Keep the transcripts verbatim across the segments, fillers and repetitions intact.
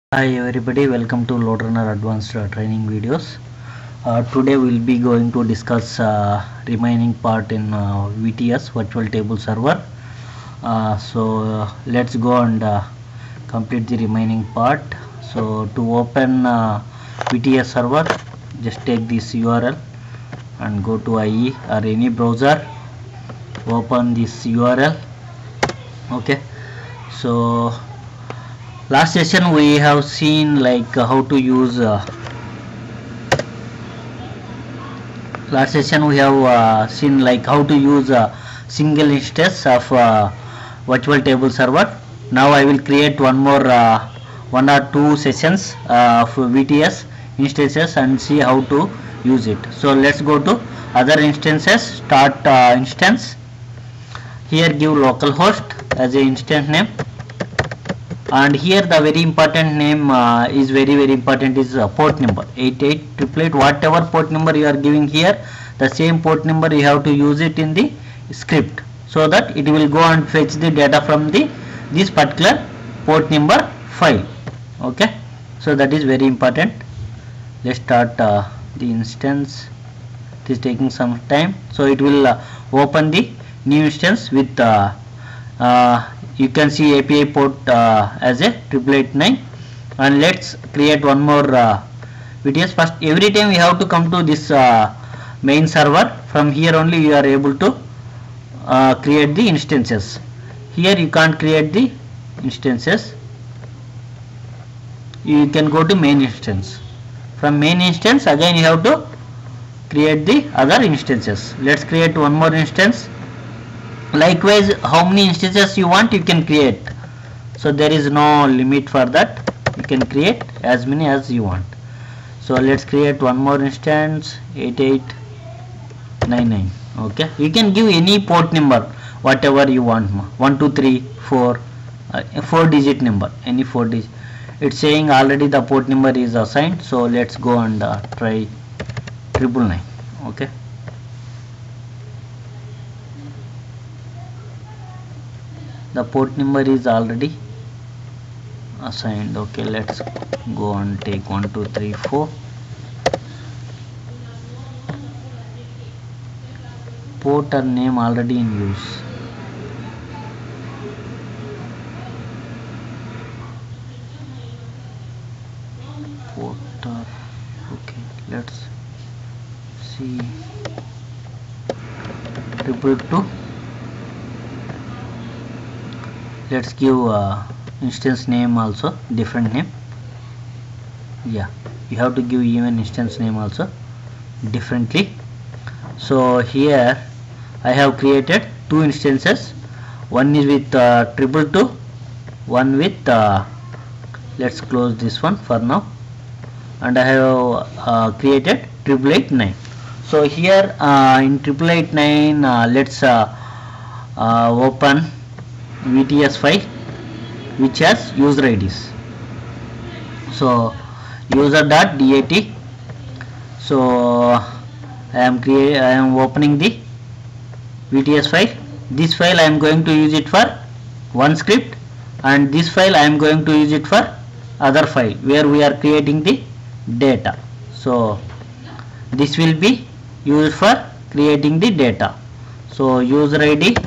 Hi everybody, welcome to Loadrunner advanced uh, training videos. Uh, today we'll be going to discuss uh, remaining part in uh, V T S virtual table server. Uh, so uh, let's go and uh, complete the remaining part. So to open uh, V T S server, just take this U R L and go to I E or any browser. Open this U R L. Okay. So last session we have seen like uh, how to use uh, last session we have uh, seen like how to use a single instance of uh, virtual table server. Now I will create one more uh, one or two sessions uh, of V T S instances and see how to use it. So let's go to other instances. Start uh, instance. Here give localhost as a instance name, and here the very important name uh, is very very important is uh, port number eight eight eight eight. Whatever port number you are giving here, the same port number you have to use it in the script, so that it will go and fetch the data from the this particular port number file. Okay, so that is very important. Let's start uh, the instance. It is taking some time, so it will uh, open the new instance with uh, uh, you can see A P I port uh, as a triple eight nine, and let's create one more uh, V T S. First, every time we have to come to this uh, main server. From here only you are able to uh, create the instances. Here you can't create the instances. You can go to main instance. From main instance again you have to create the other instances. Let's create one more instance. Likewise, how many instances you want you can create, so there is no limit for that. You can create as many as you want. So let's create one more instance, eight eight nine nine. Okay, you can give any port number whatever you want, one two three four, uh, four digit number, any four digit. It's saying already the port number is assigned, so let's go and uh, try triple nine. Okay, the port number is already assigned. Okay, let's go and take one two three four. Port or name already in use. Porter. Okay, let's see. Triple two. Let's give uh, instance name also different name. Yeah, you have to give even instance name also differently. So here I have created two instances. One is with uh, triple two, one with uh, let's close this one for now, and I have uh, created triple eight nine. So here uh, in triple eight nine uh, let's uh, uh, open V T S file which has user I Ds. So user.dat. So I am create I am opening the V T S file. This file I am going to use it for one script, and this file I am going to use it for other file where we are creating the data. So this will be used for creating the data. So user I D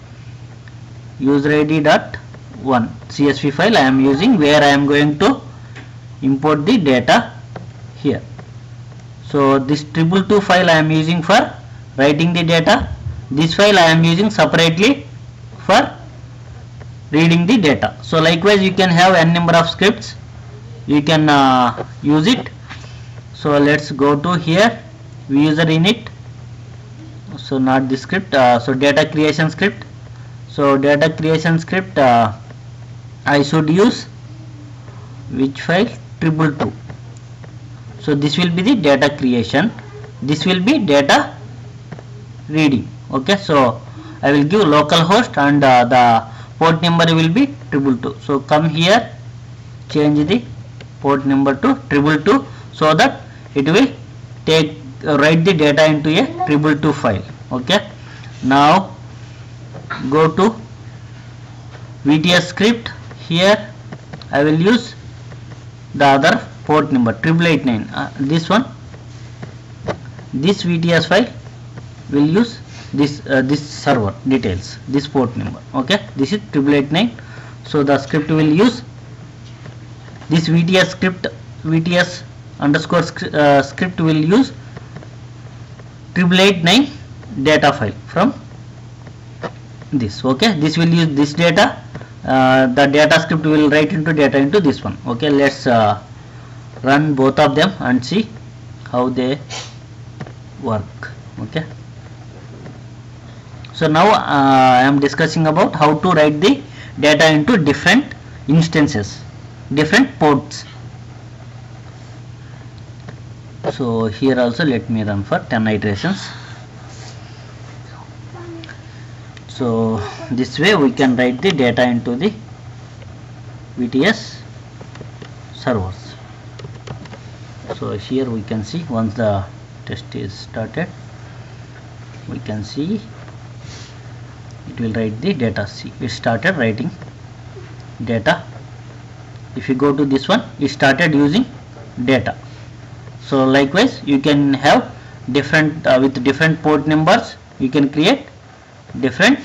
user I D dot one C S V file I am using, where I am going to import the data here. So this triple two file I am using for writing the data. This file I am using separately for reading the data. So likewise you can have n number of scripts, you can uh, use it. So let's go to here user init. So not the script, uh, so data creation script. So data creation script uh, I should use which file? Triple two. So this will be the data creation, this will be data reading. Okay, so I will give localhost, and uh, the port number will be triple two. So come here, change the port number to triple two, so that it will take uh, write the data into a triple two file. Okay, now go to V T S script. Here I will use the other port number triple eight nine, uh, this one, this V T S file will use this uh, this server details, this port number. Okay, this is triple eight nine. So the script will use this V T S script, V T S underscore uh, script will use triple eight nine data file from this. Okay, this will use this data. Uh, the data script will write into data into this one. Okay, let's uh, run both of them and see how they work. Okay, so now uh, I am discussing about how to write the data into different instances, different ports. So here also let me run for ten iterations. So this way we can write the data into the V T S servers. So here we can see once the test is started, we can see it will write the data. See, it started writing data. If you go to this one, it started using data. So likewise you can have different uh, with different port numbers, you can create different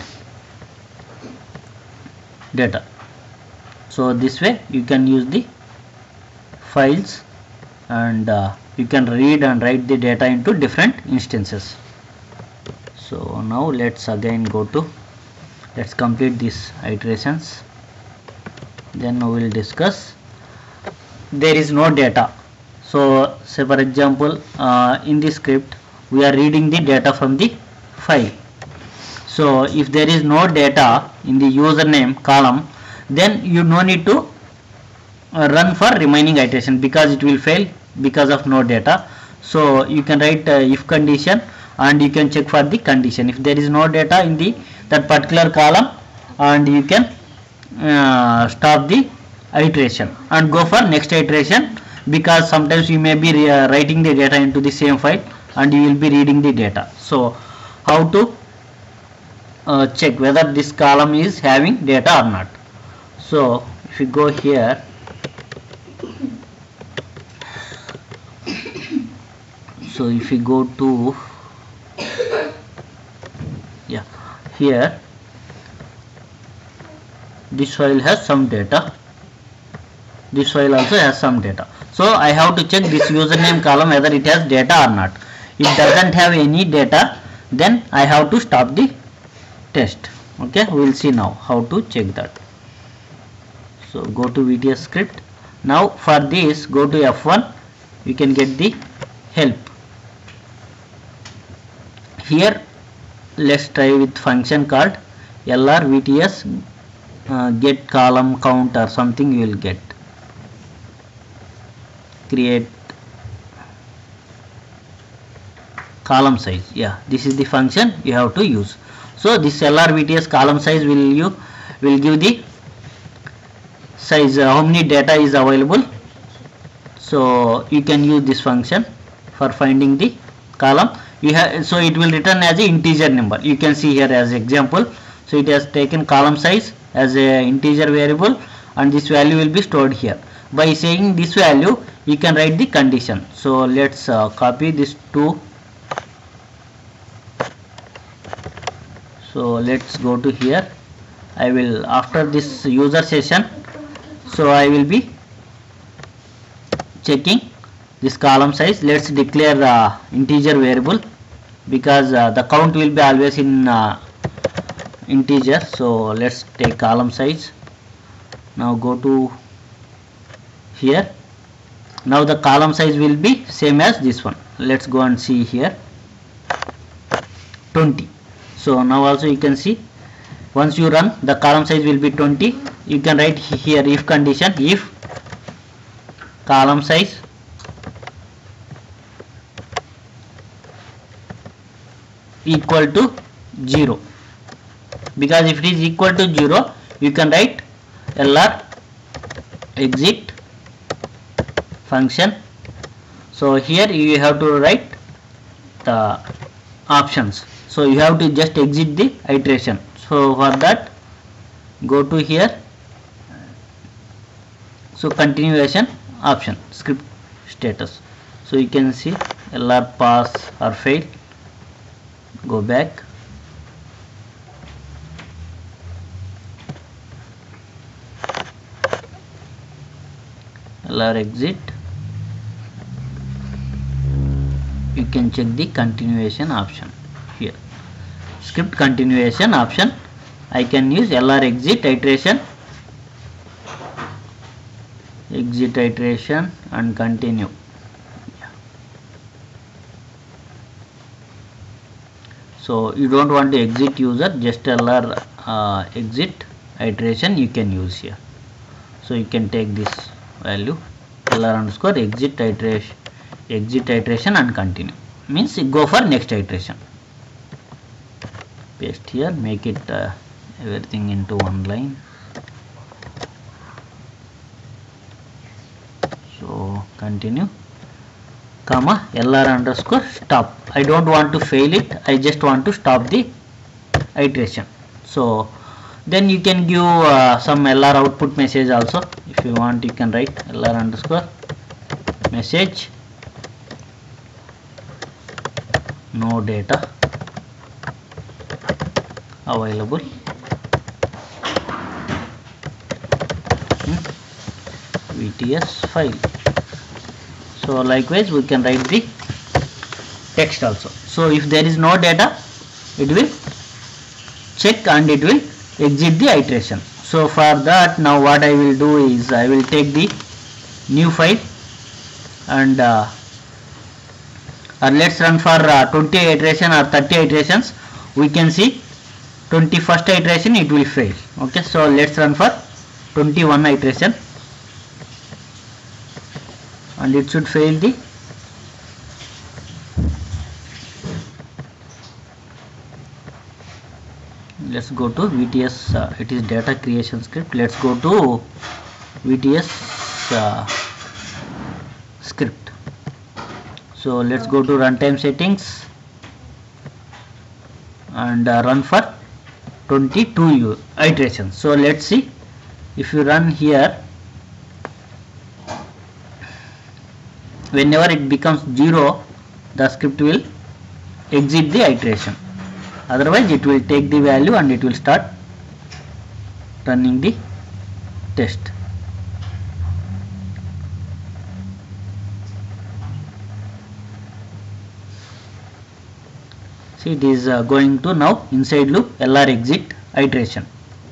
data. So this way you can use the files and uh, you can read and write the data into different instances. So now let's again go to, let's complete these iterations, then we will discuss. There is no data. So say for example uh, in this script we are reading the data from the file. So if there is no data in the username column, then you no need to uh, run for remaining iteration because it will fail because of no data. So you can write uh, if condition and you can check for the condition if there is no data in the that particular column, and you can uh, stop the iteration and go for next iteration, because sometimes you may be uh, writing the data into the same file and you will be reading the data. So how to uh, check whether this column is having data or not? So if you go here, so if you go to yeah here, this file has some data, this file also has some data. So I have to check this username column whether it has data or not. It doesn't have any data, then I have to stop the test. Okay, we will see now how to check that. So go to V T S script. Now for this go to F one, you can get the help. Here let's try with function called L R V T S uh, get column count or something. You will get create column size. Yeah, this is the function you have to use. So this L R V T S column size will you will give the size, uh, how many data is available. So you can use this function for finding the column. You have, so it will return as a integer number. You can see here as example. So it has taken column size as a integer variable, and this value will be stored here. By saying this value, you can write the condition. So let's uh, copy this to. So let's go to here. I will, after this user session, so I will be checking this column size. Let's declare the integer variable, because uh, the count will be always in uh, integer. So let's take column size. Now go to here. Now the column size will be same as this one. Let's go and see here, twenty. So now also you can see once you run, the column size will be twenty. You can write here if condition, if column size equal to zero, because if it is equal to zero, you can write L R exit function. So here you have to write the options. So you have to just exit the iteration. So for that, go to here. So continuation, option script status. So you can see L R pass or fail. Go back. L R exit. You can check the continuation option here. Script continuation option. I can use L R exit iteration, exit iteration and continue. Yeah. So you don't want to exit user, just L R uh, exit iteration you can use here. So you can take this value L R underscore exit iteration, exit iteration and continue, means you go for next iteration. Paste here, make it uh, everything into one line. So continue, comma L R underscore stop. I don't want to fail it, I just want to stop the iteration. So then you can give uh, some L R output message also. If you want, you can write L R underscore message no data available in V T S file. So likewise we can write the text also. So if there is no data, it will check and it will exit the iteration. So for that, now what I will do is I will take the new file and uh, or let's run for uh, twenty iteration or thirty iterations. We can see twenty-first iteration it will fail. Okay, so let's run for twenty-one iteration and it should fail the let's go to V T S, uh, it is data creation script. Let's go to V T S uh, script. So let's go to runtime settings and uh, run for twenty-two iterations. So let's see, if you run here, whenever it becomes zero, the script will exit the iteration. Otherwise it will take the value and it will start running the test. See, it is uh, going to now inside loop L R exit iteration.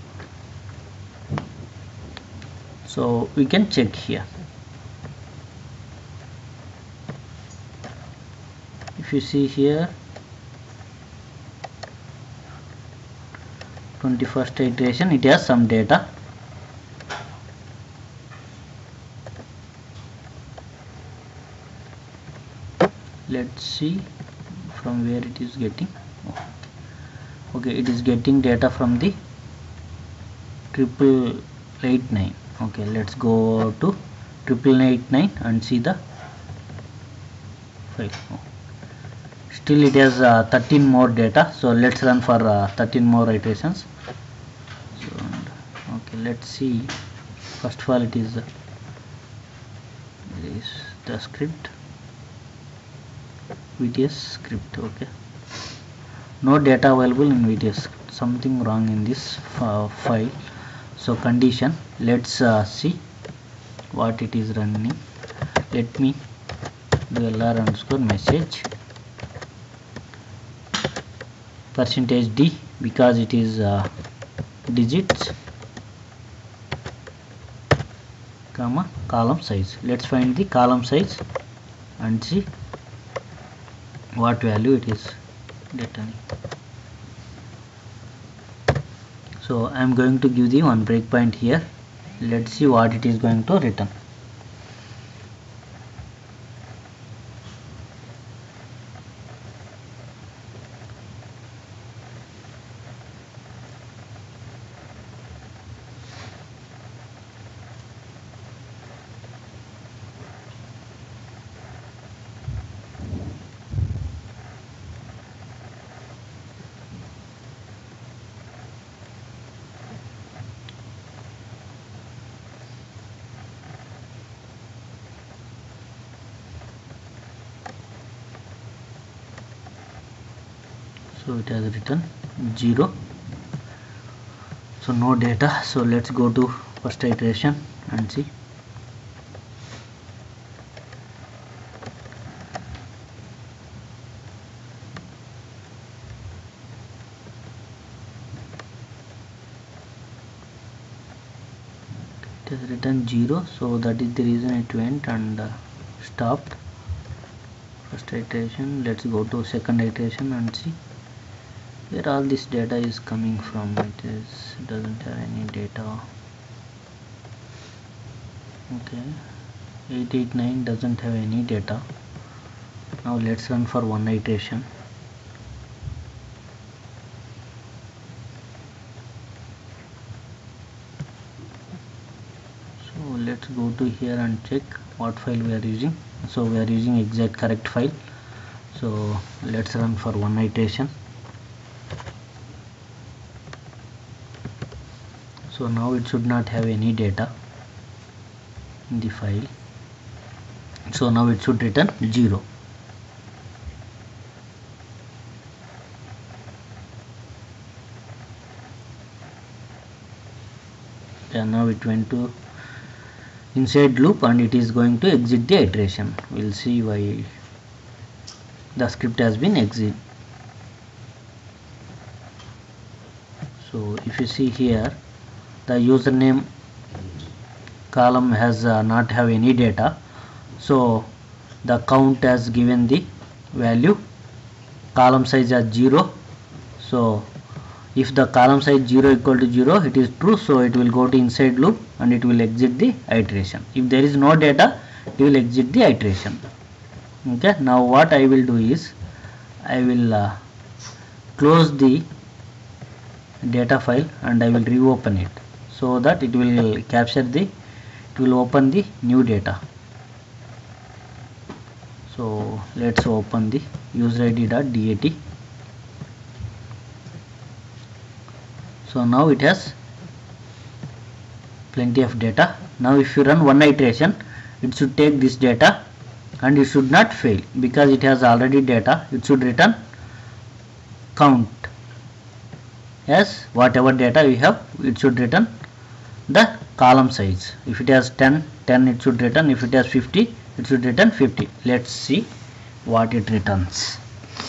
So we can check here. If you see here, twenty-first iteration, it has some data. Let's see from where it is getting. Okay, it is getting data from the triple eight nine. Okay, let's go to triple eight nine and see the file. Still it has uh, thirteen more data, so let's run for uh, thirteen more iterations. So okay, let's see. First of all, it is uh, this the script V T S script. Okay, no data available in V T S script. Something wrong in this uh, file. So condition, let's uh, see what it is running. Let me do L R underscore message percentage D, because it is uh, digits, comma column size. Let's find the column size and see what value it is returning. So I am going to give the one breakpoint here. Let's see what it is going to return. so it has written zero, so no data. So let's go to first iteration and see. It has written zero, so that is the reason it went and uh, stopped. First iteration, let's go to second iteration and see where all this data is coming from. It is doesn't have any data. Okay, eight eight nine doesn't have any data. Now let's run for one iteration. So let's go to here and check what file we are using. So we are using exact correct file. So let's run for one iteration. So now it should not have any data in the file. So now it should return zero. And now it went to inside loop and it is going to exit the iteration. We'll see why the script has been exit. So if you see here, the username column has uh, not have any data, so the count has given the value, column size as zero. So if the column size zero equal to zero, it is true, so it will go to inside loop and it will exit the iteration. If there is no data, it will exit the iteration. Okay, now what I will do is I will uh, close the data file and I will reopen it, so that it will capture the it will open the new data. So let's open the user I D dot dat. So now it has plenty of data. Now if you run one iteration, it should take this data and it should not fail because it has already data. It should return count as whatever data we have. It should return the column size. If it has ten, ten it should return. If it has fifty, it should return fifty. Let's see what it returns.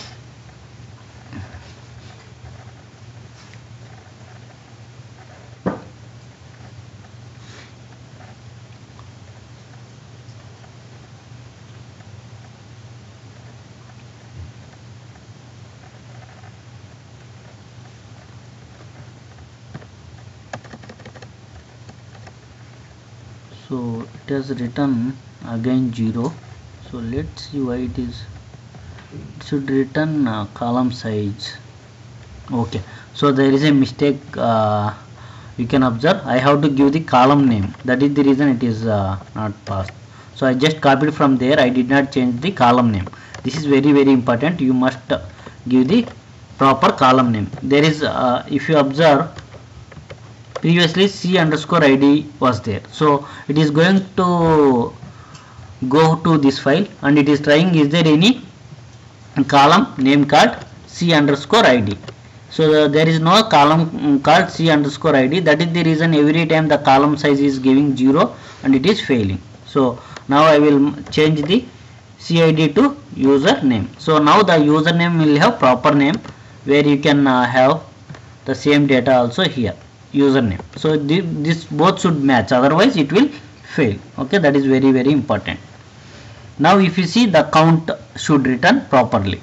So it has written again zero. So let's see why it is. It should return uh, column size. Okay, so there is a mistake. Uh, you can observe I have to give the column name. That is the reason it is uh, not passed. So I just copied from there. I did not change the column name. This is very very important. You must uh, give the proper column name. There is uh, if you observe, previously C underscore I D was there, so it is going to go to this file and it is trying, is there any column name called C underscore I D? So uh, there is no column called C underscore I D. That is the reason every time the column size is giving zero and it is failing. So now I will change the C I D to username. So now the username will have proper name where you can uh, have the same data also here. Username. So th this both should match, otherwise it will fail. Okay, that is very very important. Now if you see, the count should return properly.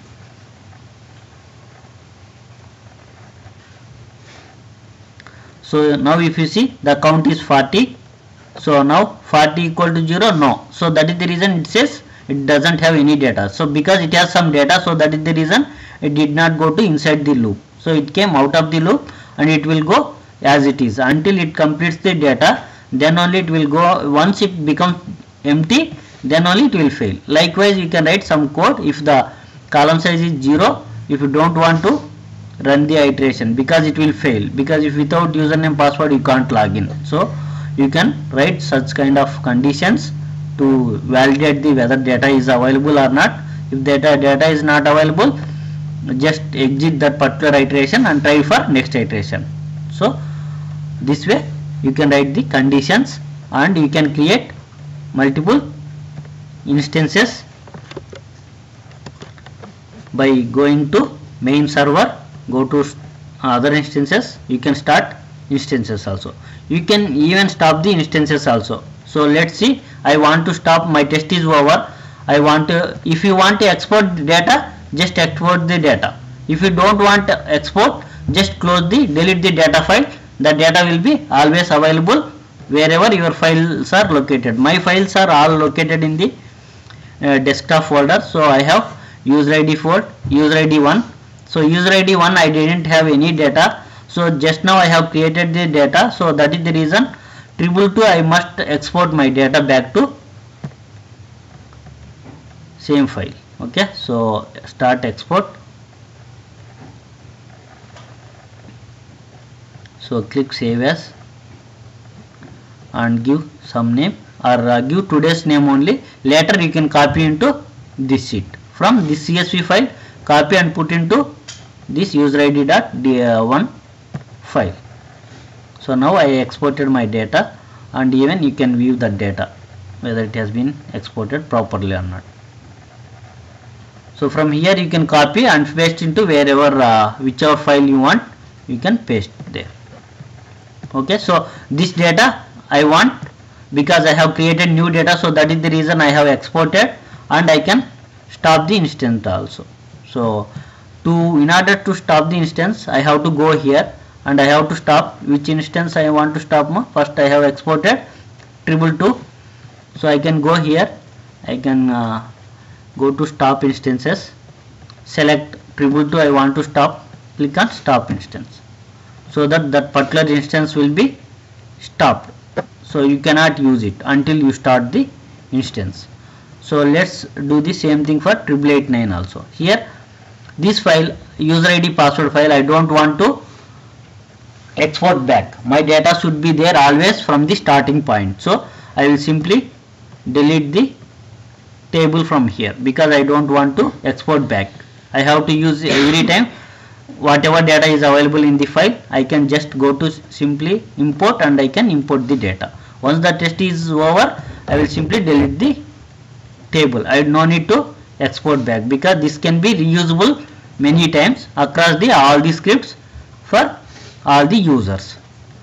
So now if you see, the count is forty. So now forty equal to zero, no. So that is the reason it says it doesn't have any data. So because it has some data, so that is the reason it did not go to inside the loop. So it came out of the loop and it will go as it is until it completes the data, then only it will go. Once it becomes empty, then only it will fail. Likewise you can write some code. If the column size is zero, if you don't want to run the iteration because it will fail, because if without username password you can't log in. So you can write such kind of conditions to validate the whether data is available or not. If data data is not available, just exit that particular iteration and try for next iteration. So this way you can write the conditions and you can create multiple instances by going to main server, go to other instances, you can start instances also. You can even stop the instances also. So let's see, I want to stop, my test is over. I want to, if you want to export the data, just export the data. If you don't want to export, just close the, delete the data file. The data will be always available wherever your files are located. My files are all located in the uh, desktop folder. So I have user I D four, user I D one. So user I D one I didn't have any data. So just now I have created the data. So that is the reason triple two I must export my data back to same file. Okay, so start export. So click save as and give some name, or uh, give today's name only. Later you can copy into this sheet. From this C S V file, copy and put into this user I D dot D one file. So now I exported my data, and even you can view the data whether it has been exported properly or not. So from here you can copy and paste into wherever uh, whichever file you want, you can paste there. Okay, so this data I want because I have created new data, so that is the reason I have exported, and I can stop the instance also. So to in order to stop the instance, I have to go here and I have to stop which instance I want to stop. First I have exported triple two, so I can go here, I can uh, go to stop instances, select triple two I want to stop, click on stop instance, so that that particular instance will be stopped. So you cannot use it until you start the instance. So let's do the same thing for triple eight nine also. Here this file, user I D password file, I don't want to export back. My data should be there always from the starting point. So I will simply delete the table from here because I don't want to export back. I have to use every time whatever data is available in the file. I can just go to simply import and I can import the data. Once the test is over, I will simply delete the table. I no need to export back because this can be reusable many times across the all the scripts for all the users.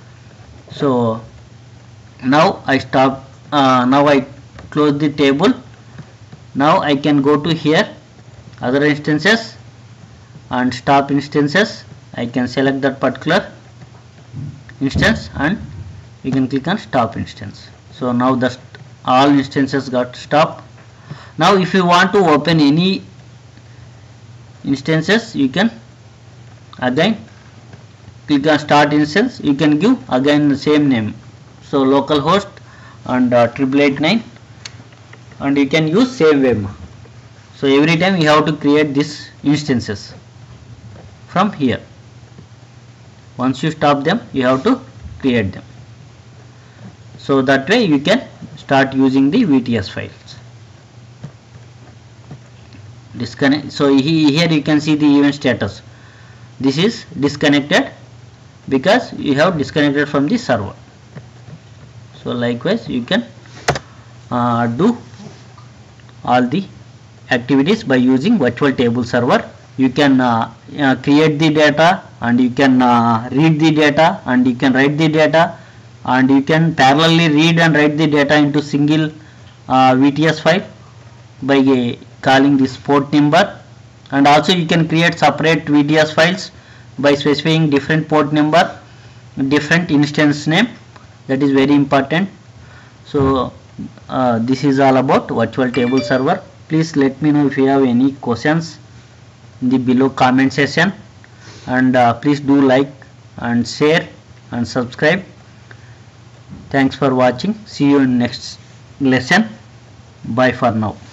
So now I stop, uh, now I close the table. Now I can go to here other instances and stop instances. I can select that particular instance and you can click on stop instance. So now the all instances got stopped. Now if you want to open any instances, you can again click on start instance. You can give again the same name, so localhost and uh, triple eight nine, and you can use same way. So every time you have to create these instances from here. Once you stop them, you have to create them. So that way you can start using the V T S files. Disconnect. So he, here you can see the event status. This is disconnected because you have disconnected from the server. So likewise you can uh, do all the activities by using virtual table server. You can uh, uh, create the data, and you can uh, read the data, and you can write the data, and you can parallelly read and write the data into single uh, V T S file by uh, calling this port number. And also you can create separate V T S files by specifying different port number, different instance name. That is very important. So uh, this is all about virtual table server. Please let me know if you have any questions in the below comment section, and uh, please do like and share and subscribe. Thanks for watching. See you in next lesson. Bye for now.